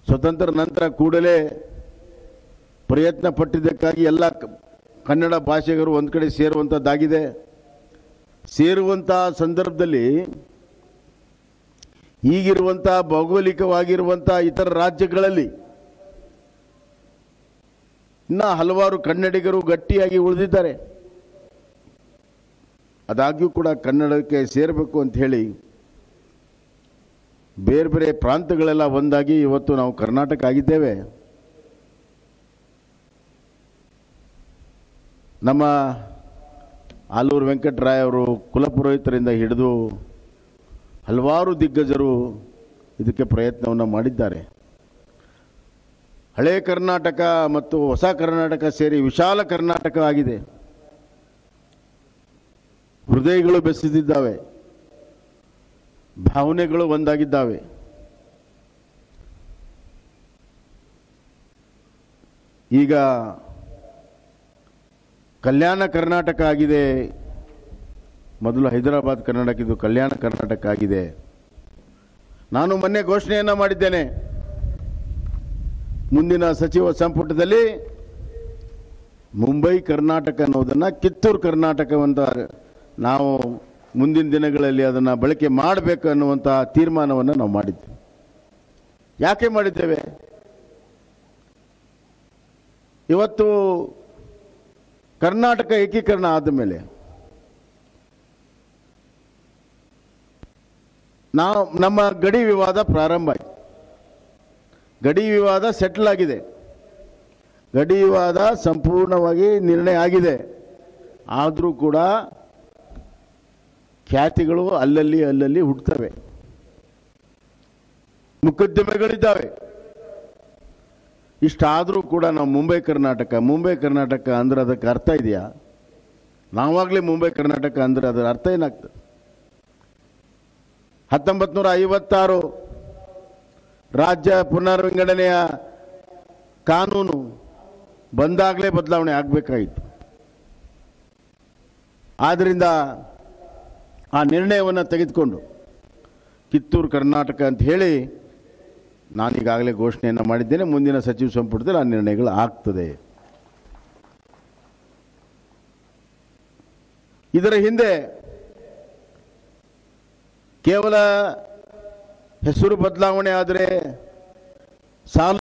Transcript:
ಸ್ವತಂತ್ರ ನಂತರ ಕೂಡಲೇ ಪ್ರಯತ್ನ ಪಟ್ಟಿದ್ದಕ್ಕಾಗಿ ಎಲ್ಲ ಕನ್ನಡ ಭಾಷಿಗರು ಒಂದು ಕಡೆ ಸೇರುವಂಥದ್ದಾಗಿದೆ. ಸೇರುವಂಥ ಸಂದರ್ಭದಲ್ಲಿ ಈಗಿರುವಂಥ ಭೌಗೋಳಿಕವಾಗಿರುವಂಥ ಇತರ ರಾಜ್ಯಗಳಲ್ಲಿ ಇನ್ನೂ ಹಲವಾರು ಕನ್ನಡಿಗರು ಗಟ್ಟಿಯಾಗಿ ಉಳಿದಿದ್ದಾರೆ. ಆದಾಗ್ಯೂ ಕೂಡ ಕನ್ನಡಕ್ಕೆ ಸೇರಬೇಕು ಅಂತ ಹೇಳಿ ಬೇರೆ ಬೇರೆ ಪ್ರಾಂತಗಳೆಲ್ಲ ಒಂದಾಗಿ ಇವತ್ತು ನಾವು ಕರ್ನಾಟಕ ಆಗಿದ್ದೇವೆ. ನಮ್ಮ ಆಲೂರು ವೆಂಕಟರಾಯ ಅವರು ಕುಲಪುರೋಹಿತರಿಂದ ಹಿಡಿದು ಹಲವಾರು ದಿಗ್ಗಜರು ಇದಕ್ಕೆ ಪ್ರಯತ್ನವನ್ನು ಮಾಡಿದ್ದಾರೆ. ಹಳೆ ಕರ್ನಾಟಕ ಮತ್ತು ಹೊಸ ಕರ್ನಾಟಕ ಸೇರಿ ವಿಶಾಲ ಕರ್ನಾಟಕ ಆಗಿದೆ. ಹೃದಯಗಳು ಬೆಸೆದಿದ್ದಾವೆ, ಭಾವನೆಗಳು ಒಂದಾಗಿದ್ದಾವೆ. ಈಗ ಕಲ್ಯಾಣ ಕರ್ನಾಟಕ ಆಗಿದೆ. ಮೊದಲು ಹೈದರಾಬಾದ್ ಕರ್ನಾಟಕ, ಇದು ಕಲ್ಯಾಣ ಕರ್ನಾಟಕ ಆಗಿದೆ. ನಾನು ಮೊನ್ನೆ ಘೋಷಣೆಯನ್ನು ಮಾಡಿದ್ದೇನೆ, ಮುಂದಿನ ಸಚಿವ ಸಂಪುಟದಲ್ಲಿ ಮುಂಬೈ ಕರ್ನಾಟಕ ಅನ್ನೋದನ್ನು ಕಿತ್ತೂರು ಕರ್ನಾಟಕವಂತ ನಾವು ಮುಂದಿನ ದಿನಗಳಲ್ಲಿ ಅದನ್ನು ಬಳಕೆ ಮಾಡಬೇಕು ಅನ್ನುವಂಥ ತೀರ್ಮಾನವನ್ನು ನಾವು ಮಾಡಿದ್ದೇವೆ. ಯಾಕೆ ಮಾಡಿದ್ದೇವೆ? ಇವತ್ತು ಕರ್ನಾಟಕ ಏಕೀಕರಣ ಆದ ಮೇಲೆ ನಮ್ಮ ಗಡಿ ವಿವಾದ ಪ್ರಾರಂಭ ಆಯಿತು. ಗಡಿ ವಿವಾದ ಸೆಟ್ಲ್ ಆಗಿದೆ. ಗಡಿ ವಿವಾದ ಸಂಪೂರ್ಣವಾಗಿ ನಿರ್ಣಯ ಆಗಿದೆ. ಆದರೂ ಕೂಡ ಖ್ಯಾತಿಗಳು ಅಲ್ಲಲ್ಲಿ ಹುಟ್ಟುತ್ತವೆ, ಮುಕದ್ದಮೆಗಳಿದ್ದಾವೆ. ಇಷ್ಟಾದರೂ ಕೂಡ ನಾವು ಮುಂಬೈ ಕರ್ನಾಟಕ ಅಂದ್ರೆ ಅದಕ್ಕೆ ಅರ್ಥ ಇದೆಯಾ? ನಾವಾಗಲೇ ಮುಂಬೈ ಕರ್ನಾಟಕ ಅಂದರೆ ಅದರ ಅರ್ಥ ಏನಾಗ್ತದೆ? 1956 ರಾಜ್ಯ ಪುನರ್ವಿಂಗಡಣೆಯ ಕಾನೂನು ಬಂದಾಗಲೇ ಬದಲಾವಣೆ ಆಗಬೇಕಾಯಿತು. ಆದ್ದರಿಂದ ಆ ನಿರ್ಣಯವನ್ನು ತೆಗೆದುಕೊಂಡು ಕಿತ್ತೂರು ಕರ್ನಾಟಕ ಅಂತ ಹೇಳಿ ನಾನೀಗಾಗಲೇ ಘೋಷಣೆಯನ್ನು ಮಾಡಿದ್ದೇನೆ. ಮುಂದಿನ ಸಚಿವ ಸಂಪುಟದಲ್ಲಿ ಆ ನಿರ್ಣಯಗಳು ಆಗ್ತದೆ. ಇದರ ಹಿಂದೆ ಕೇವಲ ಹೆಸರು ಬದಲಾವಣೆ ಆದರೆ ಸಾಲ